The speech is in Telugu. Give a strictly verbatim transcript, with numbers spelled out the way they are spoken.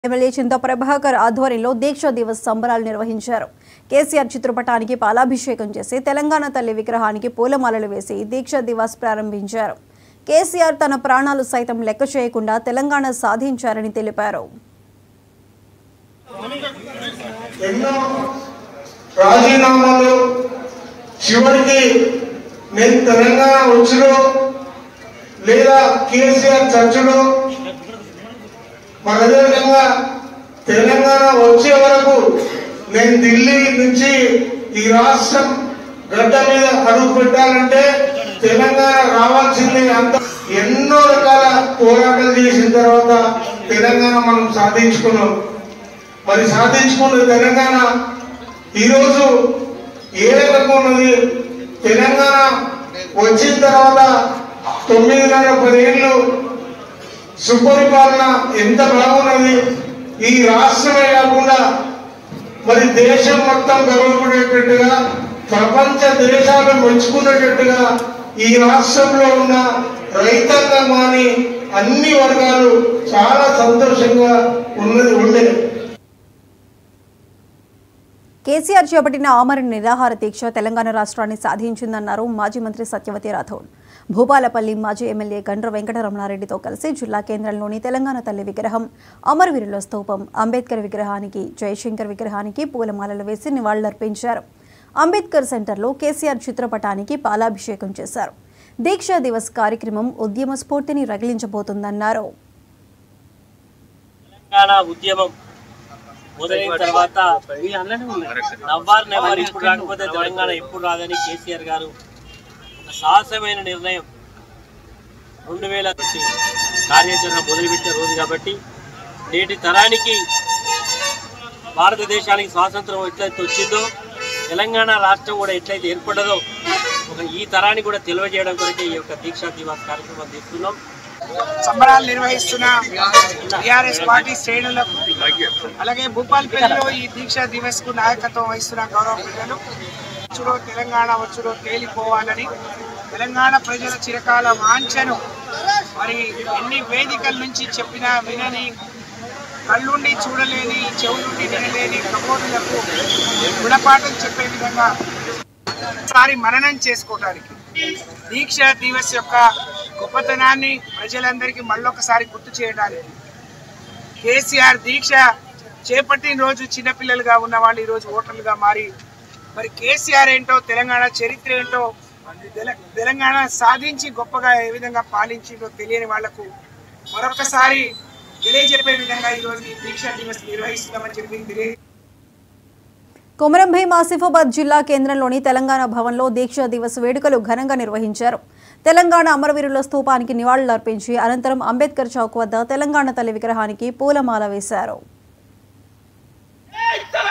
ఎమ్మెల్యే చింతా ప్రభాకర్ ఆధ్వర్యంలో దీక్ష దివస్ సంబరాలు నిర్వహించారు. కేసీఆర్ చిత్రపటానికి పాలాభిషేకం చేసి తెలంగాణ తల్లి విగ్రహానికి పూలమాలలు వేసి దీక్ష దివస్ ప్రారంభించారు. కేసీఆర్ తన ప్రాణాలు సైతం లెక్క చేయకుండా తెలంగాణ సాధించారని తెలిపారు. రాజీనామాలు చివరికి నేను తెలంగాణ వచ్చులో లేదా కేసీఆర్ చర్చలో మరి అదేవిధంగా తెలంగాణ వచ్చే వరకు నేను ఢిల్లీ నుంచి ఈ రాష్ట్రం గడ్డ మీద అడుగు పెట్టాలంటే తెలంగాణ రావాల్సిందే. అంత ఎన్నో రకాల పోరాటాలు చేసిన తర్వాత తెలంగాణ మనం సాధించుకున్నాం. మరి సాధించుకున్న తెలంగాణ ఈరోజు ఏ రకంగా ఉన్నది? తెలంగాణ వచ్చిన తర్వాత తొమ్మిదిన్నర పదేళ్ళు సుపరిపాలన ఎంత బాగున్నది. ఈ రాష్ట్రమే కాకుండా మరి దేశం మొత్తం గర్వపడేటట్టుగా ప్రపంచ దేశాలు మెచ్చుకునేటట్టుగా ఈ రాష్ట్రంలో ఉన్న రైతాంగం కానీ అన్ని వర్గాలు చాలా సంతోషంగా ఉన్నది ఉండే. కేసీఆర్ చేపట్టిన ఆమరణ నిరాహార దీక్ష తెలంగాణ రాష్ట్రాన్ని సాధించిందన్నారు మాజీ మంత్రి సత్యవతి రాథోడ్. భూపాలపల్లి మాజీ ఎమ్మెల్యే గండ్ర వెంకటరమణారెడ్డితో కలిసి జిల్లా కేంద్రంలోని తెలంగాణ తల్లి విగ్రహం, అమరవీరుల స్తూపం, అంబేద్కర్ విగ్రహానికి, జయశంకర్ విగ్రహానికి పూలమాలలు వేసి నివాళులర్పించారు. అంబేద్కర్ సెంటర్లో కేసీఆర్ చిత్రపటానికి పాలాభిషేకం చేశారు. దీక్షా దివస్ కార్యక్రమం ఉద్యమ స్ఫూర్తిని రగిలించబోతుందన్నారు. మొదలైన తర్వాత నవ్వారు నెవ్వరు ఇప్పుడు రాకపోతే తెలంగాణ ఎప్పుడు రాదని కేసీఆర్ గారు ఒక సాహసమైన నిర్ణయం రెండు వేల కార్యాచరణ మొదలుపెట్టిన రోజు కాబట్టి నేటి తరానికి భారతదేశానికి స్వాతంత్రం ఎట్లయితే వచ్చిందో తెలంగాణ రాష్ట్రం కూడా ఎట్లయితే ఏర్పడ్డదో ఒక ఈ తరానికి కూడా తెలియజేయడం కొరకే ఈ యొక్క దీక్షా దివస్ కార్యక్రమం తీసుకున్నాం. సంబరాలు నిర్వహిస్తున్న టీఆర్ఎస్ పార్టీ శ్రేణులకు అలాగే భూపాలపల్లిలో ఈ దీక్షా దివస్ కు నాయకత్వం వహిస్తున్న గౌరవ ప్రజలు వచ్చుడో తెలంగాణ వచ్చుడో తేలిపోవాలని తెలంగాణ ప్రజల చిరకాల వాంఛను మరి ఎన్ని వేదికల నుంచి చెప్పినా వినని, కళ్ళుండి చూడలేని, చెవులుండి వినలేని కబోర్డులకు గుణపాఠం చెప్పే విధంగా ఒకసారి మననం చేసుకోవడానికి దీక్షా దివస్ యొక్క గొప్పతనాన్ని ప్రజలందరికీ మళ్ళొకసారి గుర్తు చేయడానికి కేసీఆర్ దీక్ష చేపట్టిన రోజు చిన్నపిల్లలుగా ఉన్న వాళ్ళు ఈరోజు ఓటర్లుగా మారి మరి కేసీఆర్ ఏంటో, తెలంగాణ చరిత్ర ఏంటో, తెలంగాణ సాధించి గొప్పగా ఏ విధంగా పాలించిందో తెలియని వాళ్లకు మరొకసారి తెలియజెప్పే విధంగా ఈరోజు ఈ దీక్షా దివస్ నిర్వహిస్తున్నామని చెప్పి తెలియ కొమరం భీం ఆసిఫాబాద్ జిల్లా కేంద్రంలోని తెలంగాణ భవన్లో దీక్షా దివస్ వేడుకలు ఘనంగా నిర్వహించారు. తెలంగాణ అమరవీరుల స్తూపానికి నివాళులర్పించి అనంతరం అంబేద్కర్ చౌక్ వద్ద తెలంగాణ తల్లి విగ్రహానికి పూలమాల వేశారు.